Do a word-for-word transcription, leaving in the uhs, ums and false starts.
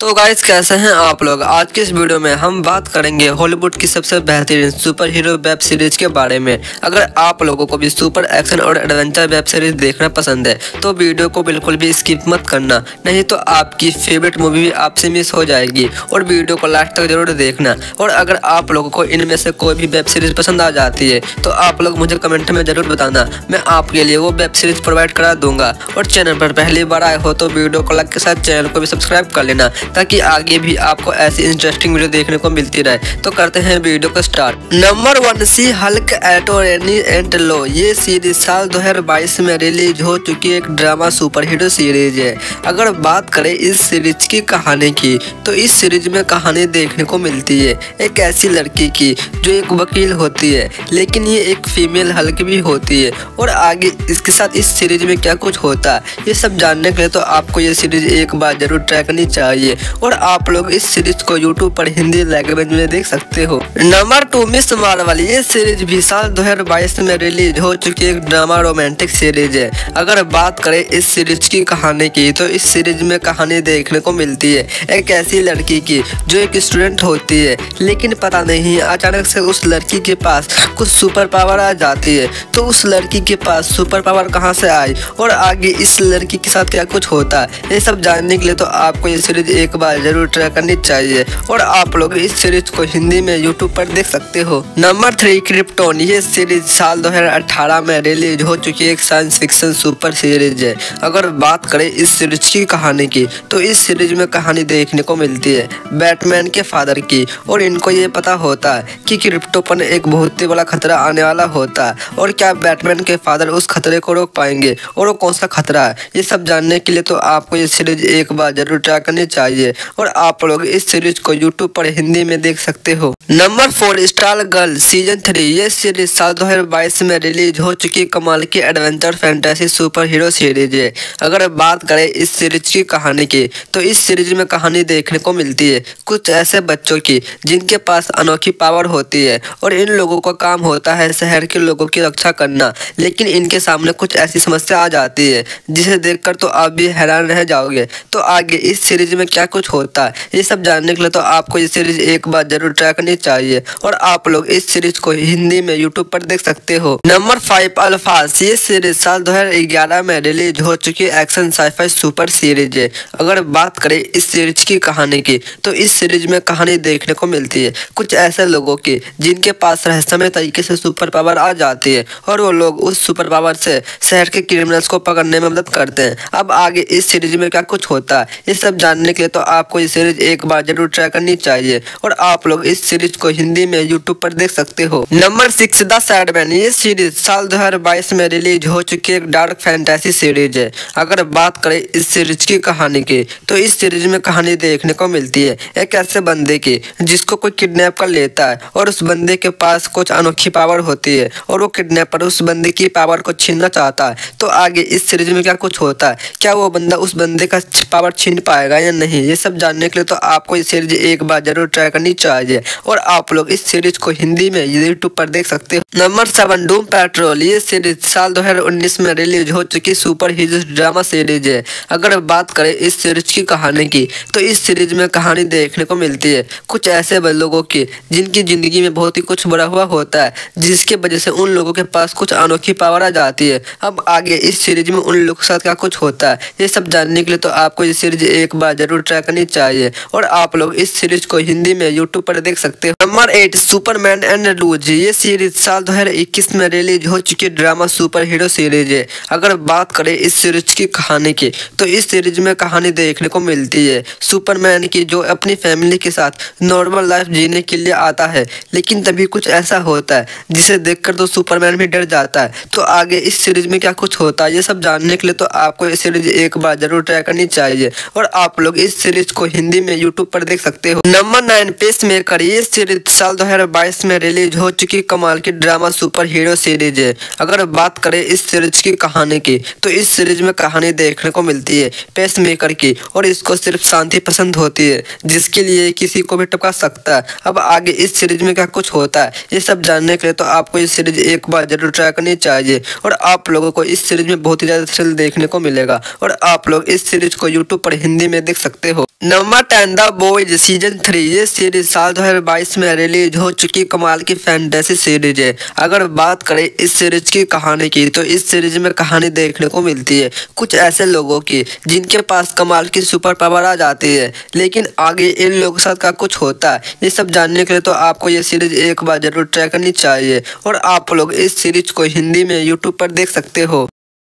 तो गाइस कैसे हैं आप लोग। आज के इस वीडियो में हम बात करेंगे हॉलीवुड की सबसे बेहतरीन सुपर हीरो वेब सीरीज के बारे में। अगर आप लोगों को भी सुपर एक्शन और एडवेंचर वेब सीरीज देखना पसंद है तो वीडियो को बिल्कुल भी स्किप मत करना, नहीं तो आपकी फेवरेट मूवी भी आपसे मिस हो जाएगी। और वीडियो को लास्ट तक जरूर देखना। और अगर आप लोगों को इनमें से कोई भी वेब सीरीज पसंद आ जाती है तो आप लोग मुझे कमेंट में जरूर बताना, मैं आपके लिए वो वेब सीरीज प्रोवाइड करा दूंगा। और चैनल पर पहली बार आए हो तो वीडियो को लाइक के साथ चैनल को भी सब्सक्राइब कर लेना, ताकि आगे भी आपको ऐसी इंटरेस्टिंग वीडियो देखने को मिलती रहे। तो करते हैं वीडियो को start. Number one, she Hulk attorney and law. ये सीरीज साल दो हज़ार बाईस में रिलीज हो चुकी एक ड्रामा सुपर हीरो सीरीज है। अगर बात करें इस सीरीज की कहानी की तो इस सीरीज में कहानी देखने को मिलती है एक ऐसी लड़की की जो एक वकील होती है, लेकिन ये एक फीमेल हल्क भी होती है। और आगे इसके साथ इस सीरीज में क्या कुछ होता है ये सब जानने के लिए तो आपको ये सीरीज एक बार जरूर ट्राई करनी चाहिए। और आप लोग इस सीरीज को यूट्यूब पर हिंदी लैंग्वेज में देख सकते हो। Number two, miss Marvel. ये सीरीज भी साल दो हज़ार बाईस में रिलीज हो चुकी एक ड्रामा रोमांटिक सीरीज है। अगर बात करें इस सीरीज की कहानी की तो इस सीरीज में कहानी देखने को मिलती है एक ऐसी लड़की की जो एक स्टूडेंट होती है, लेकिन पता नहीं अचानक से उस लड़की के पास कुछ सुपर पावर आ जाती है। तो उस लड़की के पास सुपर पावर कहाँ से आई और आगे इस लड़की के साथ क्या कुछ होता है ये सब जानने के लिए तो आपको ये सीरीज एक बार जरूर ट्राई करनी चाहिए। और आप लोग इस सीरीज को हिंदी में यूट्यूब पर देख सकते हो। Number three, Krypton. ये सीरीज साल दो हज़ार अठारह में रिलीज हो चुकी एक साइंस फिक्शन सुपर सीरीज है। अगर बात करें इस सीरीज की कहानी की तो इस सीरीज में कहानी देखने को मिलती है बैटमैन के फादर की। और इनको ये पता होता है कि क्रिप्टो पर एक बहुत ही बड़ा खतरा आने वाला होता है, और क्या बैटमैन के फादर उस खतरे को रोक पाएंगे और वो कौन सा खतरा है ये सब जानने के लिए तो आपको ये सीरीज एक बार जरूर ट्राई करनी चाहिए। और आप लोग इस सीरीज को यूट्यूब पर हिंदी में देख सकते हो। Number four, star girl season three. ये सीरीज साल दो हज़ार बाईस में रिलीज हो चुकी कमाल की adventure fantasy super hero series है। अगर बात करें इस सीरीज की कहानी की तो इस सीरीज में कहानी देखने को मिलती है कुछ ऐसे बच्चों की जिनके पास अनोखी पावर होती है, और इन लोगों का काम होता है शहर के लोगों की रक्षा करना। लेकिन इनके सामने कुछ ऐसी समस्या आ जाती है जिसे देखकर तो आप भी हैरान रह जाओगे। तो आगे इस सीरीज में क्या कुछ होता है ये सब जानने के लिए तो आपको ये सीरीज एक बार जरूर ट्राई करनी चाहिए। और आप लोग इस सीरीज को हिंदी में यूट्यूब पर देख सकते हो। नंबर फाइव, अल्फाज। ये सीरीज साल दो हज़ार ग्यारह में रिलीज हो चुकी एक्शन साइफाई सुपर सीरीज है। अगर बात करें इस सीरीज की कहानी की तो इस सीरीज में कहानी देखने को मिलती है कुछ ऐसे लोगों की जिनके पास रहस्यमय तरीके से सुपर पावर आ जाती है, और वो लोग उस सुपर पावर से शहर के क्रिमिनल्स को पकड़ने में मदद करते हैं। अब आगे इस सीरीज में क्या कुछ होता है ये सब जानने के लिए तो आपको ये सीरीज एक बार जरूर ट्राई करनी चाहिए। और आप लोग इस सीरीज को हिंदी में यूट्यूब पर देख सकते हो। Number six, the Sandman. ये सीरीज साल दो हज़ार बाईस में रिलीज हो चुकी एक डार्क फैंटेसी सीरीज है। अगर बात करें इस सीरीज की कहानी की तो इस सीरीज में कहानी देखने को मिलती है एक ऐसे बंदे की जिसको कोई किडनैप कर लेता है, और उस बंदे के पास कुछ अनोखी पावर होती है, और वो किडनैपर उस बंदे की पावर को छीनना चाहता है। तो आगे इस सीरीज में क्या कुछ होता है, क्या वो बंदा उस बंदे का पावर छीन पाएगा या नहीं, ये सब जानने के लिए तो आपको ये सीरीज एक बार जरूर ट्राई करनी चाहिए। और आप लोग इस सीरीज को हिंदी में यूट्यूब पर देख सकते हो। Number seven, doom patrol. ये सीरीज साल दो हज़ार उन्नीस में रिलीज हो चुकी सुपर हीरो ड्रामा सीरीज है। अगर बात करें इस सीरीज की कहानी की तो इस सीरीज में कहानी देखने को मिलती है कुछ ऐसे लोगों की जिनकी जिंदगी में बहुत ही कुछ बड़ा हुआ होता है, जिसके वजह से उन लोगों के पास कुछ अनोखी पावर आ जाती है। अब आगे इस सीरीज में उन लोगों के साथ क्या कुछ होता है ये सब जानने के लिए तो आपको ये सीरीज एक बार जरूर ट्राई करनी चाहिए। और आप लोग इस सीरीज को हिंदी में यूट्यूब पर देख सकते हो। Number eight, Superman and Lois. ये सीरीज साल दो हज़ार इक्कीस में रिलीज हो चुकी ड्रामा सुपर हीरो सीरीज है। अगर बात करें इस सीरीज की कहानी की तो इस सीरीज में कहानी देखने को मिलती है सुपरमैन की, जो अपनी फैमिली के साथ नॉर्मल लाइफ जीने के लिए आता है, लेकिन तभी कुछ ऐसा होता है जिसे देखकर तो सुपरमैन भी डर जाता है। तो आगे इस सीरीज में क्या कुछ होता है ये सब जानने के लिए तो आपको ये सीरीज एक बार जरूर ट्राई करनी चाहिए। और आप लोग इस सीरीज को हिंदी में यूट्यूब पर देख सकते हो। Number nine, pacemaker. ये सीरीज साल दो हज़ार बाईस में रिलीज हो चुकी कमाल की ड्रामा सुपर हीरो सीरीज है। अगर बात करें इस सीरीज की कहानी की तो इस सीरीज में कहानी देखने को मिलती है पेस मेकर की, और इसको सिर्फ शांति पसंद होती है जिसके लिए किसी को भी टपका सकता है। अब आगे इस सीरीज में क्या कुछ होता है ये सब जानने के लिए तो आपको इस सीरीज एक बार जरूर ट्राई करनी चाहिए। और आप लोगों को इस सीरीज में बहुत ही ज्यादा थ्रिल देखने को मिलेगा। और आप लोग इस सीरीज को यूट्यूब पर हिंदी में देख सकते हैं। सकते हो। Number ten, the boys season three. ये सीरीज साल दो हज़ार बाईस में रिलीज हो चुकी कमाल की फैंटेसी सीरीज है। अगर बात करें इस सीरीज की कहानी की, तो इस सीरीज में कहानी देखने को मिलती है कुछ ऐसे लोगों की जिनके पास कमाल की सुपर पावर आ जाती है, लेकिन आगे इन लोगों के साथ का कुछ होता है। ये सब जानने के लिए तो आपको ये सीरीज एक बार जरूर ट्राई करनी चाहिए और आप लोग इस सीरीज को हिंदी में यूट्यूब पर देख सकते हो।